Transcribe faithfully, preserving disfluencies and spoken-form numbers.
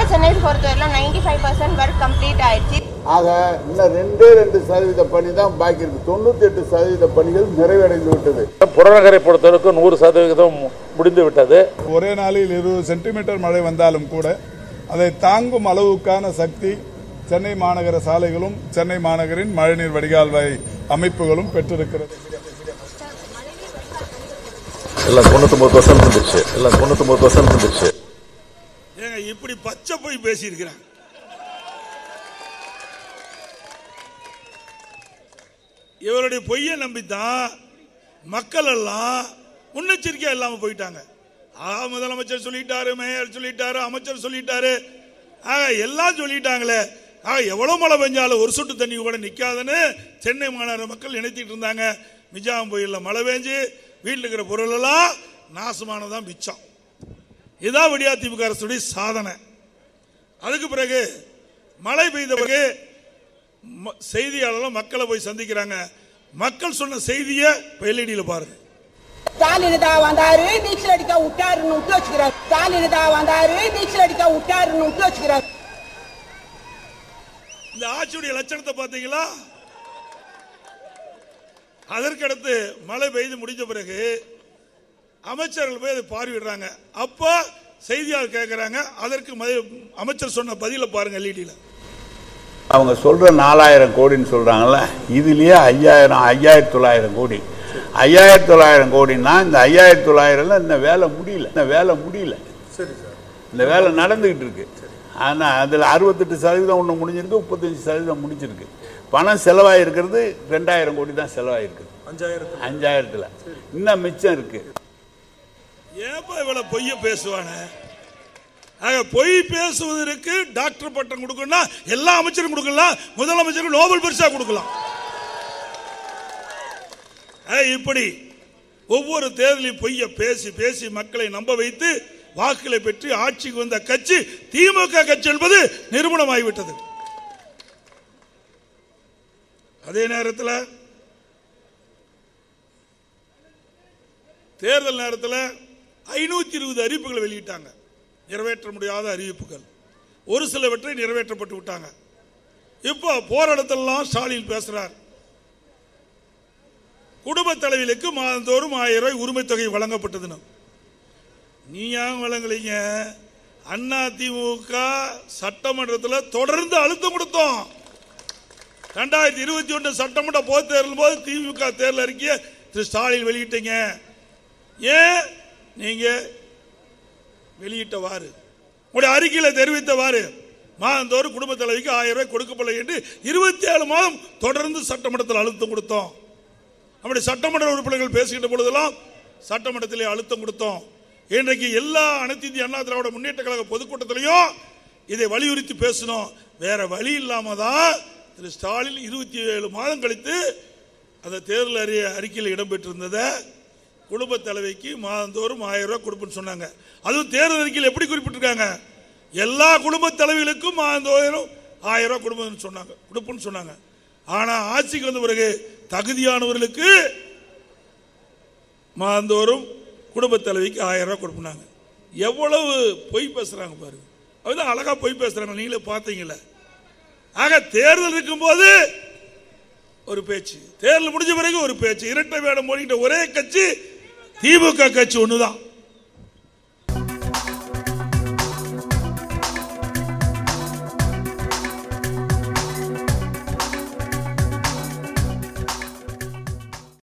Percentage பொறுத்தவரையிலும் ninety five percent work complete ஆயிடுச்சு. ஆக இன்னும் ரெண்டே ரெண்டு சதவீத பணி தான் பாக்கி இருக்கு. தொண்ணூத்தி எட்டு சதவீத பணிகள் நிறைவடைந்து விட்டது. புறநகரை பொறுத்தவரைக்கும் நூறு சதவீதம் முடிந்து விட்டது. ஒரே நாளில் இருபது சென்டிமீட்டர் மழை வந்தாலும் கூட அதை தாங்கும் அளவுக்கான சக்தி சென்னை மாநகர சாலைகளும் சென்னை மாநகரின் மழைநீர் வடிகால்வாய் அமைப்புகளும் பெற்றிருக்கிறது. எல்லாம் தொண்ணூத்தி ஒன்பது பர்சன்ட் இருந்துச்சு. எல்லாம் தொண்ணூத்தி ஒன்பது பர்சன்ட் இருந்துச்சு. ஏங்க இப்படி பச்சை போய் பேசியிருக்கிறாங்க. இவருடைய பொய்யை நம்பித்தான் மக்கள் எல்லாம் முன்னெச்சரிக்கையா இல்லாம போயிட்டாங்க. முதலமைச்சர் சொல்லிட்டாரு, மேயர் சொல்லிட்டாரு, அமைச்சர் சொல்லிட்டாரு, எல்லாம் சொல்லிட்டாங்களே, எவ்வளவு மழை பெஞ்சாலும் ஒரு சொட்டு தண்ணி கூட நிக்காதுன்னு சென்னை மாநகர மக்கள் நினைத்திட்டு இருந்தாங்க. மிஜாம் புயல்ல மழை பெஞ்சு வீட்டில் இருக்கிற பொருள் எல்லாம் நாசமானதான் மிச்சம். இதான் விடியா திமுக அரசுடைய சாதனை. அதுக்கு பிறகு மழை பெய்த பிறகு செய்தியாளர்கள் மக்களை போய் சந்திக்கிறாங்க. மக்கள் சொன்ன செய்தியை எல்இடியில பாருங்க. ஸ்டாலின் தான் வந்தாரு, நீச்சல் அடிக்க விட்டாருன்னு விட்டு வச்சுக்கிறாங்க. ஸ்டாலின் தான் வந்தாரு, நீச்சல் அடிக்க விட்டாருன்னு விட்டு வச்சுக்கிறாங்க. இந்த ஆட்சியுடைய லட்சணத்தை பாத்தீங்களா? அதற்கடுத்து மழை பெய்து முடிஞ்ச பிறகு அமைச்சர்கள் போய் அதை பார்வையிடுறாங்க. அப்ப செய்தியாளர் கேட்கிறாங்க. அதற்கு அமைச்சர் சொன்ன பதில பாருங்க எல்இடியில. அவங்க சொல்ற நாலாயிரம் கோடின்னு சொல்றாங்கல்ல, இதுலயே ஐயாயிரம் ஐயாயிரத்தி தொள்ளாயிரம் கோடி ஐயாயிரத்தி தொள்ளாயிரம் கோடினா இந்த ஐயாயிரத்தி தொள்ளாயிரம்ல இந்த வேலை முடியல. இந்த வேலை முடியல இந்த வேலை நடந்துகிட்டு இருக்கு. ஆனா அதுல அறுபத்தெட்டு சதவீதம் ஒண்ணு முடிஞ்சிருக்கு, முப்பத்தஞ்சு சதவீதம் முடிச்சிருக்கு. பணம் செலவாயிருக்கிறது ரெண்டாயிரம் கோடி தான் செலவாயிருக்கு. அஞ்சாயிரத்துல இன்னும் மிச்சம் இருக்கு. ஏப்பா இவ்வளவு பொய்ய பேசுவானே? பொய் பேசுவதற்கு டாக்டர் பட்டம் கொடுக்கணும், எல்லா அமைச்சரும் கொடுக்கலாம், முதலமைச்சருக்கு நோபல் பரிசா கொடுக்கலாம். இப்படி ஒவ்வொரு தேர்தலையும் பொய்ய பேசி பேசி மக்களை நம்ப வைத்து வாக்குகளை பெற்று ஆட்சிக்கு வந்த கட்சி திமுக கட்சி என்பது நிரூபணமாகிவிட்டது. அதே நேரத்தில் தேர்தல் நேரத்தில் ஐநூத்தி இருபது அறிவிப்புகளை வெளியிட்டாங்க. நிறைவேற்ற முடியாத அறிவிப்புகள் ஒரு சிலவற்றை நிறைவேற்றப்பட்டு விட்டாங்க. இப்போ போராட்டத்திலாம் ஸ்டாலின் பேசுறார். குடும்ப தலைவிகளுக்கு மாதந்தோறும் ஆயிரம் ரூபாய் உரிமை தொகை வழங்கப்பட்டது. நீ ஏன் வழங்கலீங்க? அண்ணா திமுக சட்டமன்றத்தில் தொடர்ந்து அழுத்தம் கொடுத்தோம். இரண்டாயிரத்தி இருபத்தி ஒன்று சட்டமன்ற பொது தேர்தல் போது திமுக தேர்தல் அறிக்கையை திரு ஸ்டாலின் வெளியிட்டீங்க. ஏன் நீங்க வெளியிட்டவாறு உங்களுடைய அறிக்கையில் தெரிவித்தவாறு மாதந்தோறும் குடும்ப தலைவிக்கு ஆயிரம் ரூபாய் கொடுக்கப்படலை என்று இருபத்தி ஏழு மாதம் தொடர்ந்து சட்டமன்றத்தில் அழுத்தம் கொடுத்தோம். அப்படி சட்டமன்ற உறுப்பினர்கள் பேசுகின்ற பொழுதெல்லாம் சட்டமன்றத்திலே அழுத்தம் கொடுத்தோம். இன்றைக்கு எல்லா அனைத்து இந்திய அண்ணா திராவிட முன்னேற்ற கழக பொதுக்கூட்டத்திலையும் இதை வலியுறுத்தி பேசணும். வேற வழி இல்லாம தான் திரு ஸ்டாலின் இருபத்தி ஏழு மாதம் கழித்து அந்த தேர்தல் அறி அறிக்கையில் இடம்பெற்றிருந்ததை குடும்ப தலைவிக்கு மாதந்தோறும் ஆயிரம் ரூபாய் கொடுப்புன்னு சொன்னாங்க. அதுவும் தேர்தல் அறிக்கையில் எப்படி குறிப்பிட்டிருக்காங்க? எல்லா குடும்ப தலைவிகளுக்கும் மாதந்தோறும் ஆயிரம் ரூபாய் கொடுப்புன்னு சொன்னாங்க கொடுப்புன்னு சொன்னாங்க. ஆனா ஆட்சிக்கு வந்த பிறகு தகுதியானவர்களுக்கு மாதந்தோறும் குடும்ப தலைவிக்கு ஆயிரம் ரூபாய் கொடுப்பாங்க. எவ்வளவு பொய் பேசுறாங்க பாருங்க. அதுதான் அழகா பொய் பேசுறாங்க, நீங்களே பார்த்தீங்களா? ஆக தேர்தல் இருக்கும் போது ஒரு பேச்சு, தேர்தல் முடிஞ்ச பிறகு ஒரு பேச்சு, இரட்டை வேடம் போடுகின்ற ஒரே கட்சி திமுக கட்சி ஒண்ணுதான்.